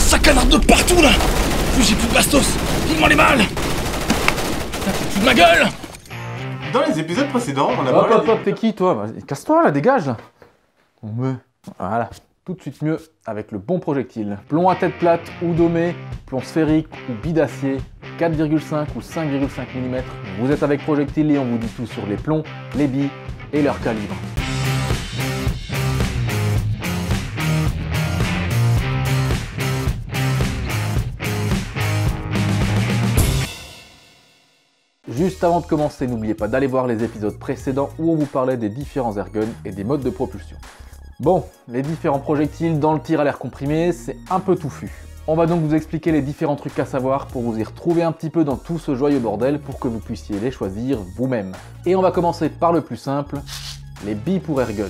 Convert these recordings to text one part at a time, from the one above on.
ça canarde de partout là. Plus j'ai plus de bastos. File-moi les balles. Putain, tu te fous de ma gueule. Dans les épisodes précédents, on a Hop, parlé hop, hop, t'es qui toi? Vas-y, casse-toi là, dégage là. Voilà, tout de suite mieux avec le bon projectile. Plomb à tête plate ou domé, plomb sphérique ou billes d'acier, 4,5 ou 5,5 mm. Vous êtes avec Projectile et on vous dit tout sur les plombs, les billes et leur calibre. Juste avant de commencer, n'oubliez pas d'aller voir les épisodes précédents où on vous parlait des différents airguns et des modes de propulsion. Bon, les différents projectiles dans le tir à l'air comprimé, c'est un peu touffu. On va donc vous expliquer les différents trucs à savoir pour vous y retrouver un petit peu dans tout ce joyeux bordel pour que vous puissiez les choisir vous-même. Et on va commencer par le plus simple, les billes pour airgun.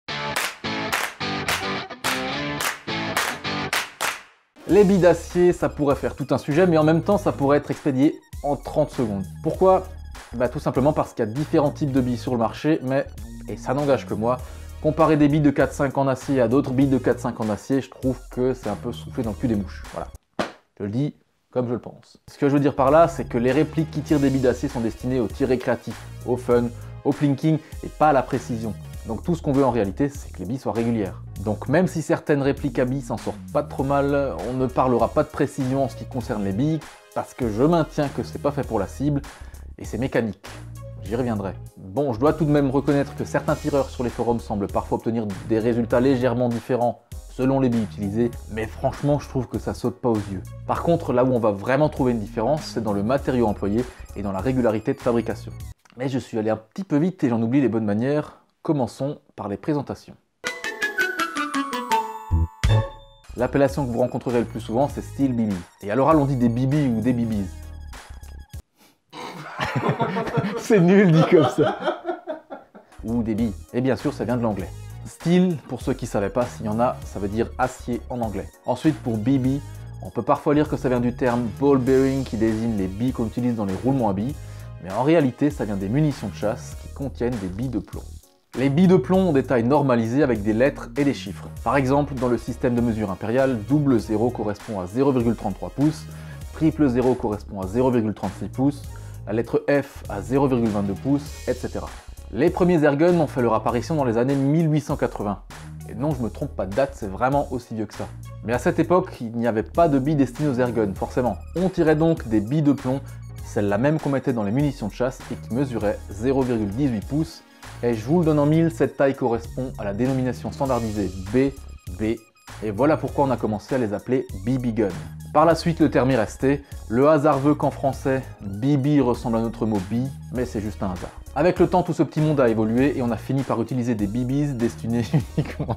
Les billes d'acier, ça pourrait faire tout un sujet, mais en même temps, ça pourrait être expédié en 30 secondes. Pourquoi? Tout simplement parce qu'il y a différents types de billes sur le marché, mais, et ça n'engage que moi, comparer des billes de 4,5 en acier à d'autres billes de 4,5 en acier, je trouve que c'est un peu soufflé dans le cul des mouches. Voilà. Je le dis comme je le pense. Ce que je veux dire par là, c'est que les répliques qui tirent des billes d'acier sont destinées au tir récréatif, au fun, au plinking et pas à la précision. Donc tout ce qu'on veut en réalité, c'est que les billes soient régulières. Donc même si certaines répliques à billes s'en sortent pas trop mal, on ne parlera pas de précision en ce qui concerne les billes, parce que je maintiens que c'est pas fait pour la cible, et c'est mécanique. J'y reviendrai. Bon, je dois tout de même reconnaître que certains tireurs sur les forums semblent parfois obtenir des résultats légèrement différents selon les billes utilisées, mais franchement, je trouve que ça saute pas aux yeux. Par contre, là où on va vraiment trouver une différence, c'est dans le matériau employé et dans la régularité de fabrication. Mais je suis allé un petit peu vite et j'en oublie les bonnes manières. Commençons par les présentations. L'appellation que vous rencontrerez le plus souvent, c'est Steel BB. Et à l'oral, on dit des BB ou des BBs. C'est nul dit comme ça. Ou des billes. Et bien sûr, ça vient de l'anglais. Steel, pour ceux qui ne savaient pas, s'il y en a, ça veut dire acier en anglais. Ensuite, pour BB, on peut parfois lire que ça vient du terme ball bearing qui désigne les billes qu'on utilise dans les roulements à billes. Mais en réalité, ça vient des munitions de chasse qui contiennent des billes de plomb. Les billes de plomb ont des tailles normalisées avec des lettres et des chiffres. Par exemple, dans le système de mesure impérial, double 0 correspond à 0,33 pouces, triple 0 correspond à 0,36 pouces, la lettre F à 0,22 pouces, etc. Les premiers airguns ont fait leur apparition dans les années 1880. Et non, je me trompe pas de date, c'est vraiment aussi vieux que ça. Mais à cette époque, il n'y avait pas de billes destinées aux airguns, forcément. On tirait donc des billes de plomb, celles-là même qu'on mettait dans les munitions de chasse et qui mesuraient 0,18 pouces. Et je vous le donne en mille, cette taille correspond à la dénomination standardisée BB. Et voilà pourquoi on a commencé à les appeler BB Gun. Par la suite, le terme est resté. Le hasard veut qu'en français, BB ressemble à notre mot bi, mais c'est juste un hasard. Avec le temps, tout ce petit monde a évolué et on a fini par utiliser des BBs destinés uniquement...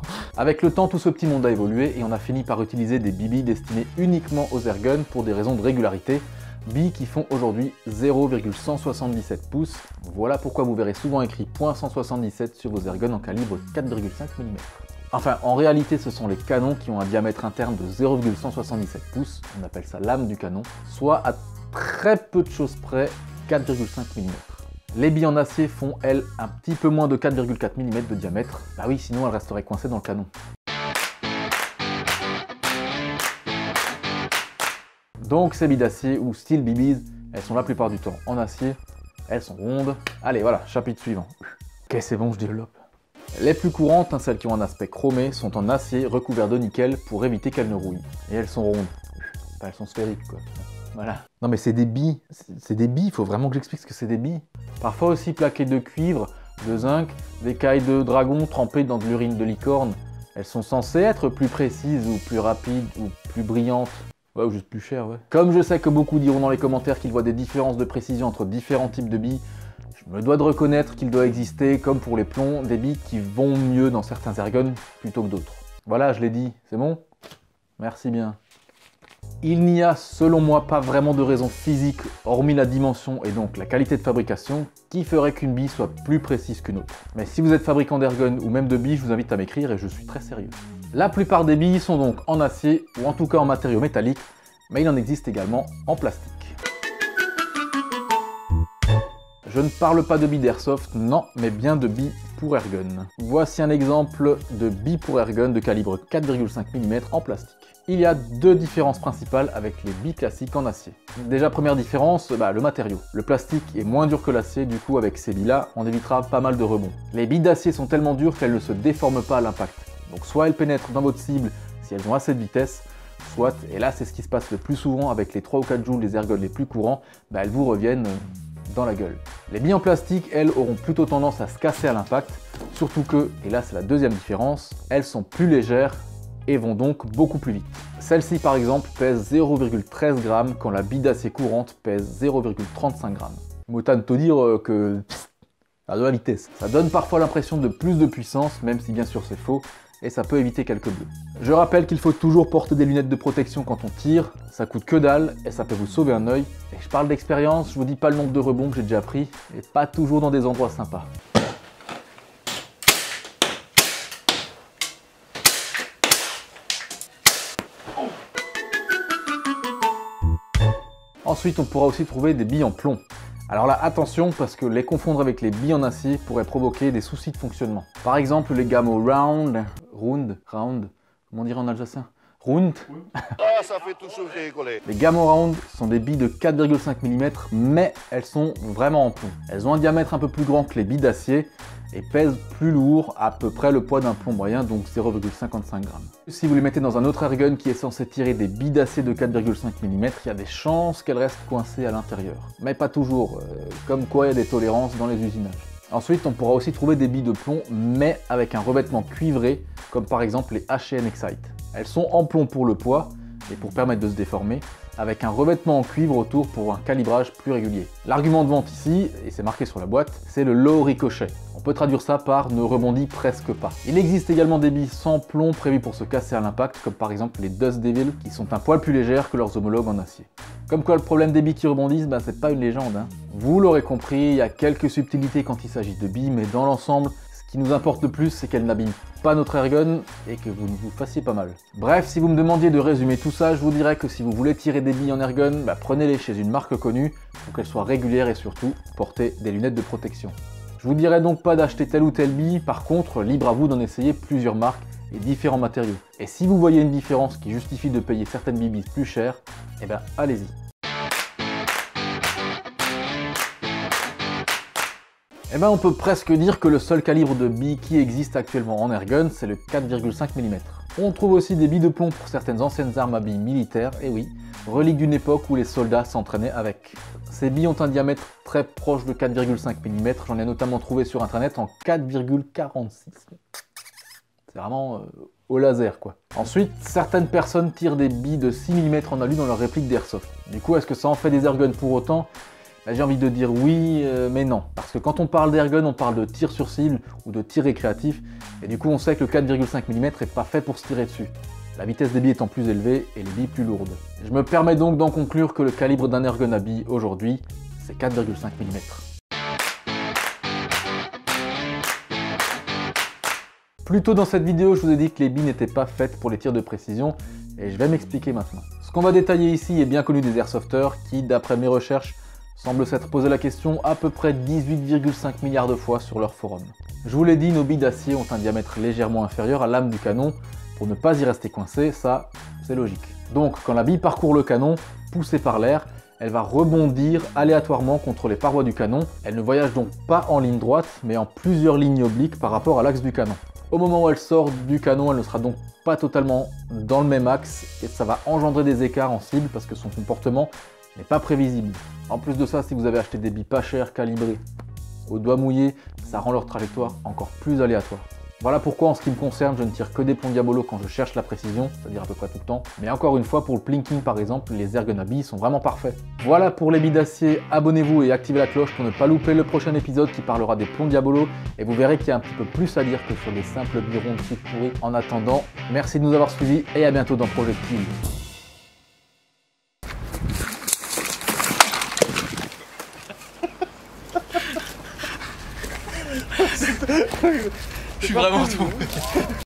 aux airguns pour des raisons de régularité. Billes qui font aujourd'hui 0,177 pouces. Voilà pourquoi vous verrez souvent écrit .177 sur vos airguns en calibre 4,5 mm. Enfin, en réalité, ce sont les canons qui ont un diamètre interne de 0,177 pouces, on appelle ça lame du canon, soit à très peu de choses près 4,5 mm. Les billes en acier font, elles, un petit peu moins de 4,4 mm de diamètre. Bah oui, sinon elles resteraient coincées dans le canon. Donc ces billes d'acier ou steel BBs, elles sont la plupart du temps en acier, elles sont rondes. Allez voilà, chapitre suivant. Ok, c'est bon, je développe. Les plus courantes, celles qui ont un aspect chromé, sont en acier recouvert de nickel pour éviter qu'elles ne rouillent. Et elles sont rondes. Enfin, elles sont sphériques quoi. Voilà. Non mais c'est des billes, il faut vraiment que j'explique ce que c'est des billes. Parfois aussi plaquées de cuivre, de zinc, d'écailles de dragon trempées dans de l'urine de licorne. Elles sont censées être plus précises ou plus rapides ou plus brillantes. Ouais, ou juste plus cher, ouais. Comme je sais que beaucoup diront dans les commentaires qu'ils voient des différences de précision entre différents types de billes, je me dois de reconnaître qu'il doit exister, comme pour les plombs, des billes qui vont mieux dans certains airguns plutôt que d'autres. Voilà, je l'ai dit, c'est bon? Merci bien. Il n'y a, selon moi, pas vraiment de raison physique, hormis la dimension et donc la qualité de fabrication, qui ferait qu'une bille soit plus précise qu'une autre. Mais si vous êtes fabricant d'airgun ou même de billes, je vous invite à m'écrire et je suis très sérieux. La plupart des billes sont donc en acier ou en tout cas en matériaux métalliques, mais il en existe également en plastique. Je ne parle pas de billes d'airsoft, non, mais bien de billes pour airgun. Voici un exemple de bille pour airgun de calibre 4,5 mm en plastique. Il y a deux différences principales avec les billes classiques en acier. Déjà, première différence, le matériau. Le plastique est moins dur que l'acier, du coup avec ces billes-là, on évitera pas mal de rebonds. Les billes d'acier sont tellement dures qu'elles ne se déforment pas à l'impact. Donc soit elles pénètrent dans votre cible si elles ont assez de vitesse, soit, et là c'est ce qui se passe le plus souvent avec les 3 ou 4 joules des ergols les plus courants, elles vous reviennent dans la gueule. Les billes en plastique, elles, auront plutôt tendance à se casser à l'impact, surtout que, et là c'est la deuxième différence, elles sont plus légères et vont donc beaucoup plus vite. Celle-ci par exemple pèse 0,13 g quand la bille d'acier courante pèse 0,35 g. Autant te dire que ça a de la vitesse. Ça donne parfois l'impression de plus de puissance, même si bien sûr c'est faux, et ça peut éviter quelques bleus. Je rappelle qu'il faut toujours porter des lunettes de protection quand on tire, ça coûte que dalle et ça peut vous sauver un œil. Et je parle d'expérience, je vous dis pas le nombre de rebonds que j'ai déjà pris, et pas toujours dans des endroits sympas. Ensuite, on pourra aussi trouver des billes en plomb. Alors là, attention, parce que les confondre avec les billes en acier pourrait provoquer des soucis de fonctionnement. Par exemple, les gammes round, comment on dirait en alsacien? Round. Ah, ça fait toujours rigoler. Les Gamma Round sont des billes de 4,5 mm, mais elles sont vraiment en plomb. Elles ont un diamètre un peu plus grand que les billes d'acier et pèsent plus lourd, à peu près le poids d'un plomb moyen, donc 0,55 g. Si vous les mettez dans un autre airgun qui est censé tirer des billes d'acier de 4,5 mm, il y a des chances qu'elles restent coincées à l'intérieur. Mais pas toujours, comme quoi il y a des tolérances dans les usinages. Ensuite, on pourra aussi trouver des billes de plomb, mais avec un revêtement cuivré, comme par exemple les H&N Excite. Elles sont en plomb pour le poids et pour permettre de se déformer, avec un revêtement en cuivre autour pour un calibrage plus régulier. L'argument de vente ici, et c'est marqué sur la boîte, c'est le low ricochet. On peut traduire ça par ne rebondit presque pas. Il existe également des billes sans plomb prévues pour se casser à l'impact, comme par exemple les Dust Devil, qui sont un poil plus légères que leurs homologues en acier. Comme quoi le problème des billes qui rebondissent, c'est pas une légende. Vous l'aurez compris, il y a quelques subtilités quand il s'agit de billes, mais dans l'ensemble, ce qui nous importe le plus, c'est qu'elles n'abîment pas notre airgun et que vous ne vous fassiez pas mal. Bref, si vous me demandiez de résumer tout ça, je vous dirais que si vous voulez tirer des billes en airgun, prenez-les chez une marque connue pour qu'elles soient régulières et surtout portez des lunettes de protection. Je vous dirais donc pas d'acheter telle ou telle bille, par contre, libre à vous d'en essayer plusieurs marques et différents matériaux. Et si vous voyez une différence qui justifie de payer certaines billes plus chères, allez-y. On peut presque dire que le seul calibre de billes qui existe actuellement en airgun, c'est le 4,5 mm. On trouve aussi des billes de plomb pour certaines anciennes armes à billes militaires, et oui, relique d'une époque où les soldats s'entraînaient avec. Ces billes ont un diamètre très proche de 4,5 mm, j'en ai notamment trouvé sur internet en 4,46. C'est vraiment au laser quoi. Ensuite, certaines personnes tirent des billes de 6 mm en alu dans leur réplique d'airsoft. Du coup, est-ce que ça en fait des airguns pour autant ? J'ai envie de dire oui, mais non. Parce que quand on parle d'airgun, on parle de tir sur cible ou de tir récréatif. Et du coup, on sait que le 4,5 mm n'est pas fait pour se tirer dessus. La vitesse des billes étant plus élevée et les billes plus lourdes. Je me permets donc d'en conclure que le calibre d'un airgun à billes aujourd'hui, c'est 4,5 mm. Plus tôt dans cette vidéo, je vous ai dit que les billes n'étaient pas faites pour les tirs de précision, et je vais m'expliquer maintenant. Ce qu'on va détailler ici est bien connu des airsofters qui, d'après mes recherches, semblent s'être posé la question à peu près 18,5 milliards de fois sur leur forum. Je vous l'ai dit, nos billes d'acier ont un diamètre légèrement inférieur à l'âme du canon. Pour ne pas y rester coincé, ça, c'est logique. Donc, quand la bille parcourt le canon, poussée par l'air, elle va rebondir aléatoirement contre les parois du canon. Elle ne voyage donc pas en ligne droite, mais en plusieurs lignes obliques par rapport à l'axe du canon. Au moment où elle sort du canon, elle ne sera donc pas totalement dans le même axe, et ça va engendrer des écarts en cible parce que son comportement n'est pas prévisible. En plus de ça, si vous avez acheté des billes pas chères, calibrées, au doigt mouillé, ça rend leur trajectoire encore plus aléatoire. Voilà pourquoi en ce qui me concerne, je ne tire que des plombs Diabolo quand je cherche la précision, c'est-à-dire à peu près tout le temps. Mais encore une fois, pour le plinking par exemple, les airguns à billes sont vraiment parfaits. Voilà pour les billes d'acier, abonnez-vous et activez la cloche pour ne pas louper le prochain épisode qui parlera des plombs Diabolo, et vous verrez qu'il y a un petit peu plus à dire que sur des simples billes rondes toutes pourries. En attendant, merci de nous avoir suivis et à bientôt dans Projectile. Je suis vraiment tombé.